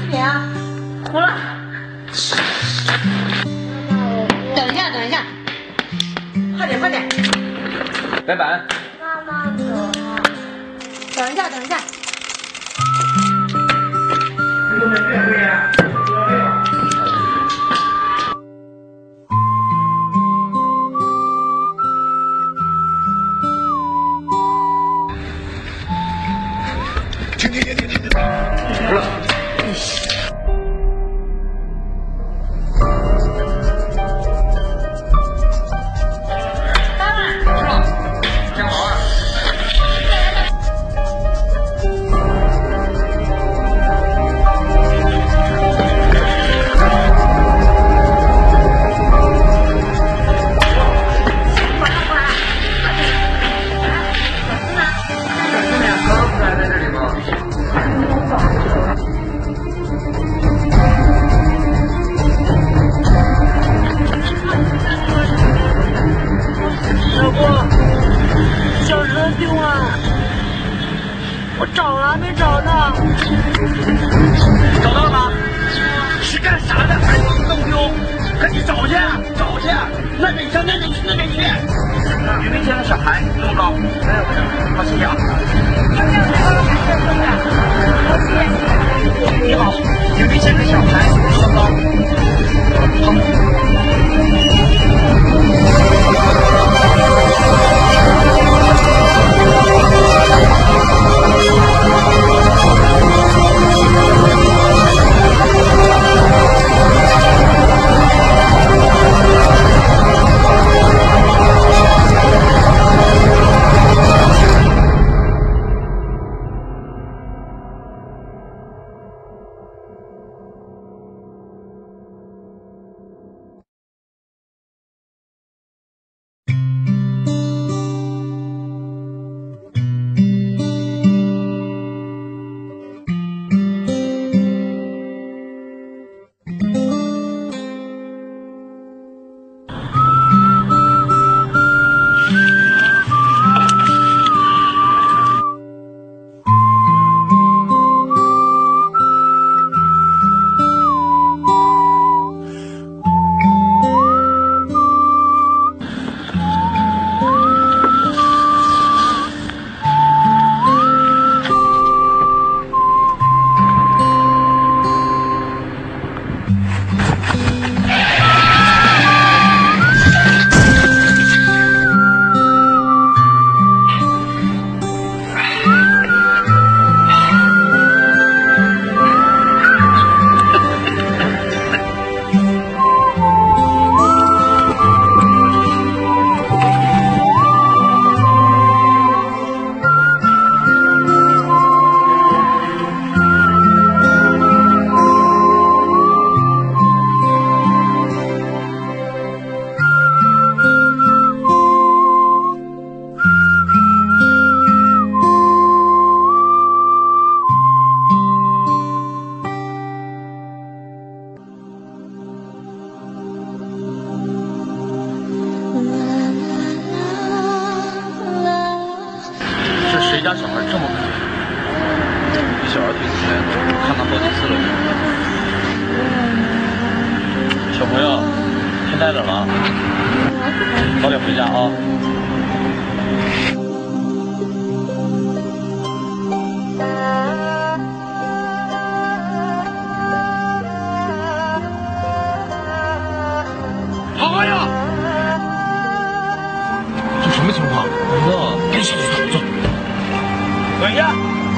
点啊？哭了。等一下，快点。 白板。 妈妈走了。 等一下。 停，好了。 我找了没找到？ 找到了吗？是干啥的？还弄丢？赶紧找去！那边去！有没见到小孩？这么高？没有，好谢谢啊！你好，有没见到小孩？这么高？好。谁家小孩这么可怜？这小孩挺可怜的，看他好几次了。小朋友，天太冷了，早点回家啊。好呀！这什么情况？不知道，赶紧下去走。等一下，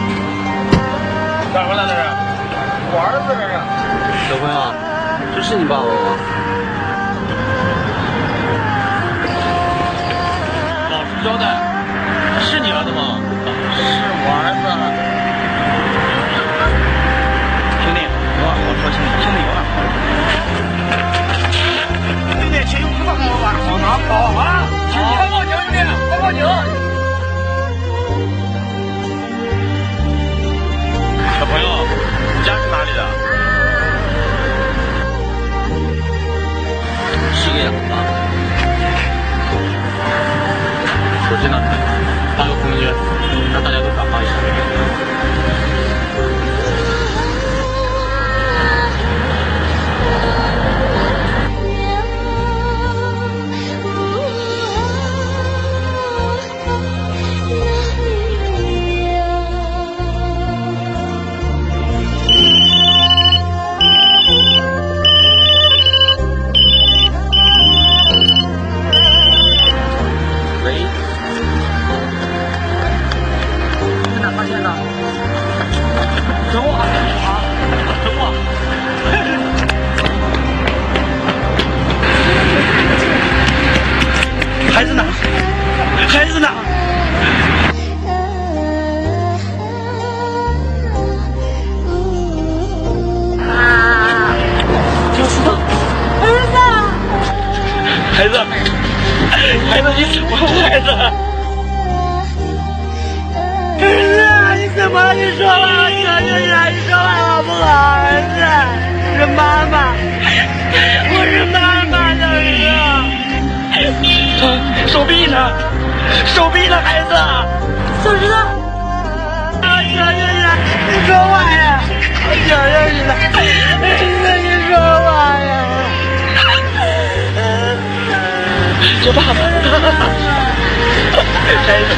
干什么来这是？我儿子这是。小朋友，这是你爸爸吗？老实交代，是你儿子吗？是我儿子。兄弟，有话好好说，兄弟有话。兄弟，钱有多少好拿好啊！快报警，兄弟，快报警！小朋友，你家是哪里的？是个哑巴。手机呢？发个朋友圈，让大家都转发一下。 你怎么孩子？ 儿子，你怎么了？你说吧，我求求你了，你说话好不好？儿子，我是妈妈，我是妈妈的儿子。 手臂呢？手臂呢，孩子？ 手指头。我求求你了，你说话呀！我求求你了，你说话呀！ 做爸爸，孩子。